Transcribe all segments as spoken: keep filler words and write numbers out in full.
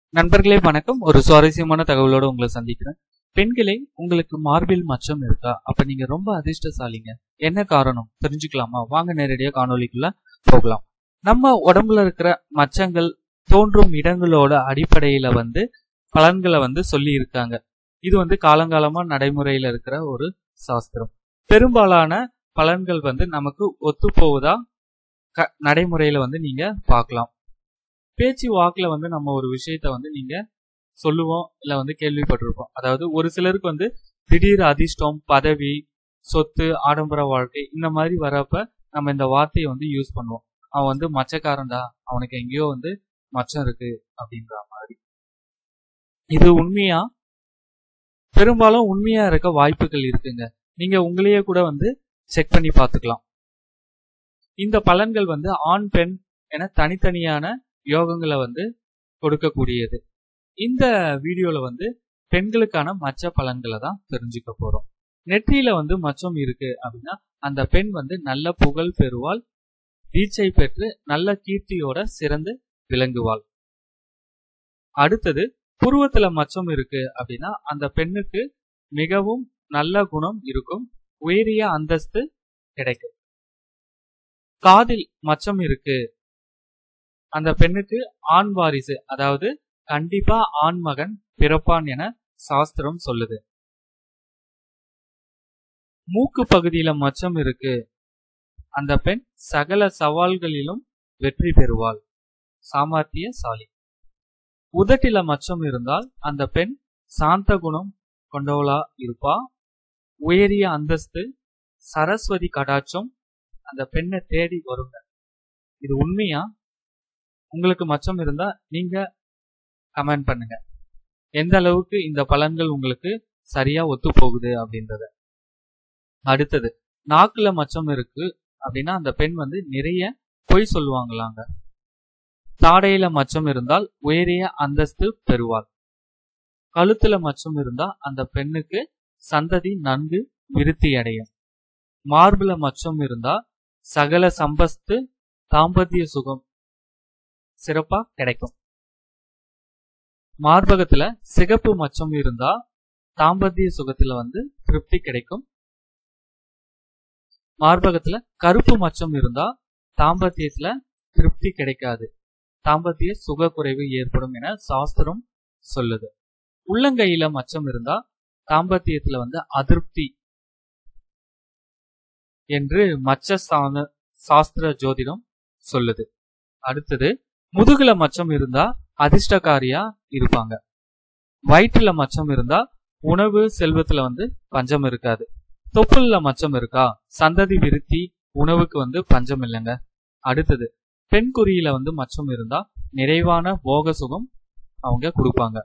நண்பர்களே வணக்கம். ஒரு சுவாரஸ்யமான தகவலோட உங்களை சந்திக்கிறேன். பெண்களே, உங்களுக்கு மார்பில் மச்சம் இருக்கா? அப்ப நீங்க ரொம்ப அதிர்ஷ்டசாலிங்க. என்ன காரணம் தெரிஞ்சுக்கலாமா? வாங்க நேரடியா காணொலிக்குள்ள போகலாம். நம்ம உடம்புல இருக்கிற மச்சங்கள் தோன்றும் இடங்களோட அடிப்படையில வந்து பலன்களை வந்து சொல்லி இருக்காங்க. இது வந்து காலங்காலமா நடைமுறையில இருக்கிற ஒரு சாஸ்திரம். பெரும்பாலான பலன்கள் வந்து நமக்கு ஒத்து போவதா நடைமுறையில வந்து நீங்க பார்க்கலாம். பேச்சு வாக்குல வந்து நம்ம ஒரு விஷயத்த வந்து நீங்க சொல்லுவோம், இல்ல வந்து கேள்விப்பட்டிருப்போம். அதாவது ஒரு சிலருக்கு வந்து திடீர் அதிர்ஷ்டம், பதவி, சொத்து, ஆடம்பர வாழ்க்கை இந்த மாதிரி வரப்ப நம்ம இந்த வார்த்தையை வந்து யூஸ் பண்ணுவோம். அவன் வந்து மச்சக்காரன்டா, அவனுக்கு எங்கேயோ வந்து மச்சம் இருக்கு அப்படின்ற மாதிரி. இது உண்மையா? பெரும்பாலும் உண்மையா இருக்க வாய்ப்புகள் இருக்குங்க. நீங்க உங்களையே கூட வந்து செக் பண்ணி பார்த்துக்கலாம். இந்த பலன்கள் வந்து ஆண் பெண் என தனித்தனியான யோகங்களை வந்து கொடுக்கக்கூடியது. இந்த வீடியோல வந்து பெண்களுக்கான மச்ச பலன்களை தான் தெரிஞ்சுக்க போறோம். நெற்றியில வந்து மச்சம் இருக்கு அப்படின்னா அந்த பெண் வந்து நல்ல புகழ் பெறுவாள், வீச்சை பெற்று நல்ல கீர்த்தியோட சிறந்து விளங்குவாள். அடுத்தது, புருவத்துல மச்சம் இருக்கு அப்படின்னா அந்த பெண்ணுக்கு மிகவும் நல்ல குணம் இருக்கும், உயரிய அந்தஸ்து கிடைக்கும். காதில் மச்சம் இருக்கு, அந்த பெண்ணுக்கு ஆண் வாரிசு, அதாவது கண்டிப்பா ஆண் மகன் பிறப்பான் என சாஸ்திரம் சொல்லுது. மூக்கு பகுதியில மச்சம் இருக்கு, அந்த பெண் சகல சவால்களிலும் வெற்றி பெறுவாள், சாமர்த்தியசாலி. உதட்டில மச்சம் இருந்தால் அந்த பெண் சாந்த குணம் கொண்டவளா இருப்பா, உயரிய அந்தஸ்து, சரஸ்வதி கடாட்சம் அந்த பெண்ணை தேடி வருங்க. இது உண்மையா? உங்களுக்கு மச்சம் இருந்தா நீங்க கமெண்ட் பண்ணுங்க. எந்த அளவுக்கு இந்த பலன்கள் உங்களுக்கு சரியா ஒத்து போகுது அப்படின்றத. அடுத்தது, நாக்குல மச்சம் இருக்கு அப்படின்னா அந்த பெண் வந்து நிறைய பொய் சொல்லுவாங்களாங்க. தாடையில மச்சம் இருந்தால் உயரிய அந்தஸ்து பெறுவாள். கழுத்துல மச்சம் இருந்தா அந்த பெண்ணுக்கு சந்ததி நன்கு விருத்தி அடையும். மார்புல மச்சம் இருந்தா சகல சம்பஸ்து, தாம்பத்திய சுகம் சிறப்பா கிடைக்கும். மார்பகத்துல சிகப்பு மச்சம் இருந்தா தாம்பத்திய சுகத்துல வந்து திருப்தி கிடைக்கும். மார்பகத்துல கருப்பு மச்சம் இருந்தா தாம்பத்தியத்துல திருப்தி கிடைக்காது, தாம்பத்திய சுக குறைவு ஏற்படும் என சாஸ்திரம் சொல்லுது. உள்ளங்கையில மச்சம் இருந்தா தாம்பத்தியத்துல வந்து அதிருப்தி என்று மச்ச சாஸ்திர ஜோதிடம் சொல்லுது. அடுத்தது, முதுகுல மச்சம் இருந்தா அதிர்ஷ்டக்காரியா இருப்பாங்க. வயிற்றுல மச்சம் இருந்தா உணவு செல்வத்துல வந்து பஞ்சம் இருக்காது. தொப்புள்ள மச்சம் இருக்கா, சந்ததி விருத்தி, உணவுக்கு வந்து பஞ்சம் இல்லைங்க. அடுத்தது, பெண் குறியில வந்து மச்சம் இருந்தா நிறைவான போக சுகம் அவங்க கொடுப்பாங்க.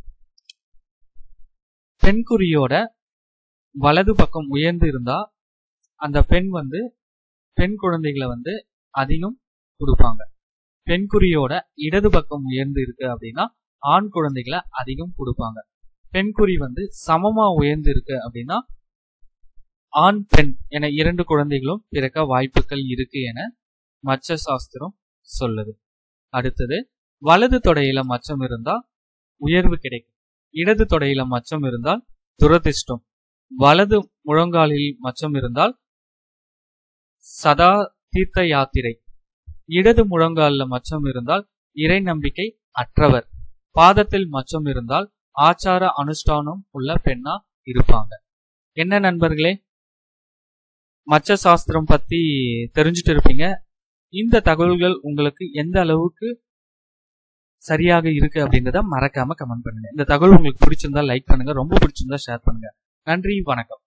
பெண் குறியோட வலது பக்கம் உயர்ந்து இருந்தா அந்த பெண் வந்து பெண் குழந்தைகளை வந்து அதிகம் கொடுப்பாங்க. பெண்குறியோட இடது பக்கம் உயர்ந்து இருக்கு அப்படின்னா ஆண் குழந்தைகளை அதிகம் கொடுப்பாங்க. பெண்குறி வந்து சமமா உயர்ந்து இருக்கு அப்படின்னா ஆண் பெண் என இரண்டு குழந்தைகளும் பிறக்க வாய்ப்புகள் இருக்கு என மச்ச சாஸ்திரம் சொல்லுது. அடுத்தது, வலது தொடையில மச்சம் இருந்தா உயர்வு கிடைக்கும். இடது தொடையில மச்சம் இருந்தால் துரதிர்ஷ்டம். வலது முழங்காலில் மச்சம் இருந்தால் சதா தீர்த்த யாத்திரை. இடது முழங்கால மச்சம் இருந்தால் இறை நம்பிக்கை அற்றவர். பாதத்தில் மச்சம் இருந்தால் ஆச்சார அனுஷ்டானம் உள்ள பெண்ணா இருப்பாங்க. என்ன நண்பர்களே, மச்ச சாஸ்திரம் பத்தி தெரிஞ்சுட்டு இருப்பீங்க. இந்த தகவல்கள் உங்களுக்கு எந்த அளவுக்கு சரியாக இருக்கு அப்படின்றத மறக்காம கமெண்ட் பண்ணுங்க. இந்த தகவல் உங்களுக்கு பிடிச்சிருந்தா லைக் பண்ணுங்க, ரொம்ப பிடிச்சிருந்தா ஷேர் பண்ணுங்க. நன்றி, வணக்கம்.